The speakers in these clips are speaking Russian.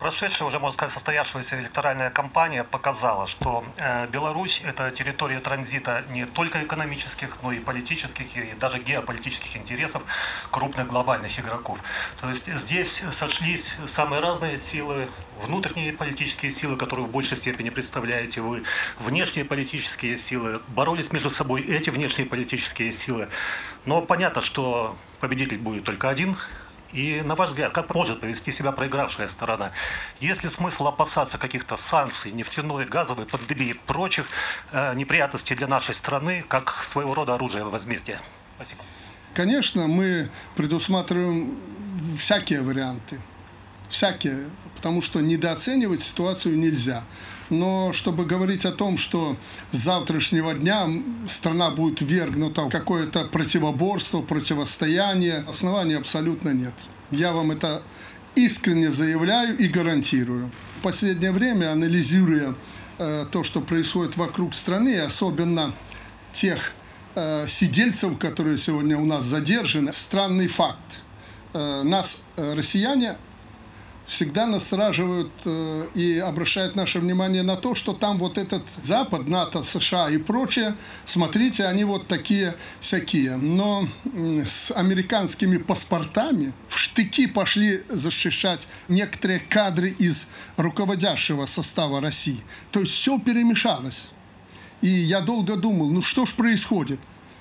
Прошедшая, уже можно сказать, состоявшаяся электоральная кампания показала, что Беларусь – это территория транзита не только экономических, но и политических, и даже геополитических интересов крупных глобальных игроков. То есть здесь сошлись самые разные силы, внутренние политические силы, которые в большей степени представляете вы, внешние политические силы, боролись между собой эти внешние политические силы. Но понятно, что победитель будет только один. И, на ваш взгляд, как может повести себя проигравшая сторона? Есть ли смысл опасаться каких-то санкций, нефтяной, газовой, пандемии и прочих неприятностей для нашей страны, как своего рода оружие возмездия? Спасибо. Конечно, мы предусматриваем всякие варианты. Всякие, потому что недооценивать ситуацию нельзя. Но чтобы говорить о том, что с завтрашнего дня страна будет ввергнута в какое-то противоборство, противостояние, оснований абсолютно нет. Я вам это искренне заявляю и гарантирую. В последнее время, анализируя то, что происходит вокруг страны, особенно тех сидельцев, которые сегодня у нас задержаны, странный факт. Нас, россияне, всегда настораживают и обращают наше внимание на то, что там вот этот Запад, НАТО, США и прочее, смотрите, они вот такие-сякие. Но с американскими паспортами в штыки пошли защищать некоторые кадры из руководящего состава России. То есть все перемешалось. И я долго думал, ну что ж происходит?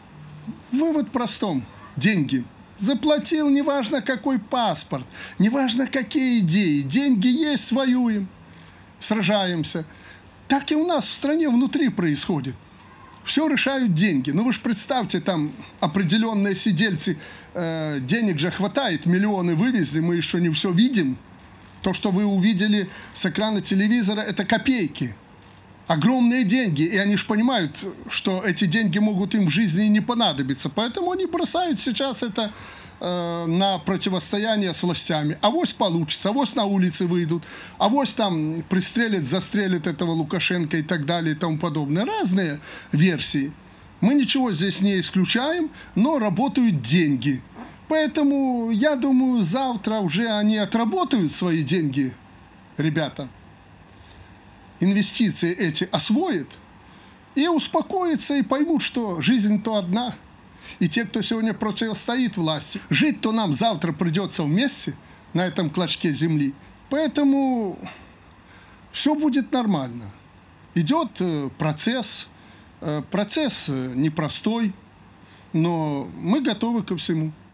Вывод простой. Деньги. Заплатил, неважно какой паспорт, неважно какие идеи. Деньги есть, воюем, сражаемся. Так и у нас в стране внутри происходит. Все решают деньги. Ну вы же представьте, там определенные сидельцы, денег же хватает, миллионы вывезли, мы еще не все видим. То, что вы увидели с экрана телевизора, это копейки. Огромные деньги, и они же понимают, что эти деньги могут им в жизни не понадобиться. Поэтому они бросают сейчас это на противостояние с властями. Авось получится, авось на улицы выйдут, авось там пристрелят, застрелят этого Лукашенко и так далее и тому подобное. Разные версии. Мы ничего здесь не исключаем, но работают деньги. Поэтому, я думаю, завтра уже они отработают свои деньги, ребята. Инвестиции эти освоят и успокоятся, и поймут, что жизнь-то одна. И те, кто сегодня противостоит власти, жить-то нам завтра придется вместе на этом клочке земли. Поэтому все будет нормально. Идет процесс непростой, но мы готовы ко всему.